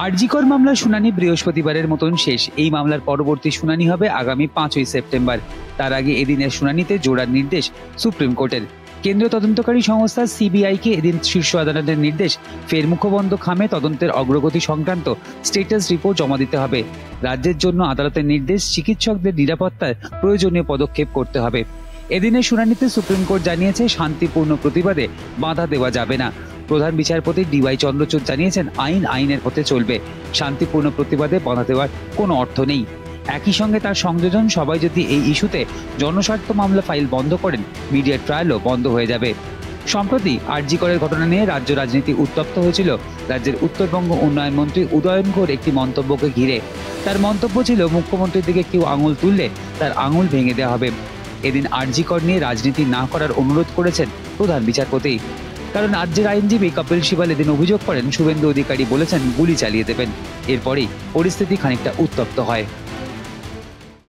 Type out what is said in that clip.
আরজিকর মামলার শুনানি বৃহস্পতিবারের মতন শেষ। এই মামলার পরবর্তী শুনানি হবে আগামী 5ই সেপ্টেম্বর। তার আগে এদিনের শুনানিতে জোড়ার নির্দেশ সুপ্রিম কোর্টের। কেন্দ্রীয় তদন্তকারী সংস্থা সিবিআইকে এদিন শীর্ষ আদালতের নির্দেশ, ফের মুখবন্ধ খামে তদন্তের অগ্রগতি সংক্রান্ত স্টেটাস রিপোর্ট জমা দিতে হবে। রাজ্যের জন্য আদালতের নির্দেশ, চিকিৎসকদের নিরাপত্তায় প্রয়োজনীয় পদক্ষেপ করতে হবে। এদিনের শুনানিতে সুপ্রিম কোর্ট জানিয়েছে, শান্তিপূর্ণ প্রতিবাদে বাধা দেওয়া যাবে না। প্রধান বিচারপতি ডিওয়াই চন্দ্রচূড় জানিয়েছেন, আইনের পথে চলবে, শান্তিপূর্ণ প্রতিবাদে বাধা দেওয়ার কোনো অর্থ নেই। একই সঙ্গে তার সংযোজন, সবাই যদি এই ইস্যুতে জনস্বার্থ মামলা ফাইল বন্ধ করেন, মিডিয়া ট্রায়ালও বন্ধ হয়ে যাবে। সম্প্রতি আরজিকরের ঘটনা নিয়ে রাজ্য রাজনীতি উত্তপ্ত হয়েছিল রাজ্যের উত্তরবঙ্গ উন্নয়ন মন্ত্রী উদয়ন ঘোর একটি মন্তব্যকে ঘিরে। তার মন্তব্য ছিল, মুখ্যমন্ত্রীর দিকে কেউ আঙুল তুললে তার আঙুল ভেঙে দেওয়া হবে। এদিন আরজিকর নিয়ে রাজনীতি না করার অনুরোধ করেছেন প্রধান বিচারপতি। কারণ রাজ্যের আইনজীবী কপিল সিবাল এদিন অভিযোগ করেন, শুভেন্দু অধিকারী বলেছেন গুলি চালিয়ে দেবেন। এরপরেই পরিস্থিতি খানিকটা উত্তপ্ত হয়।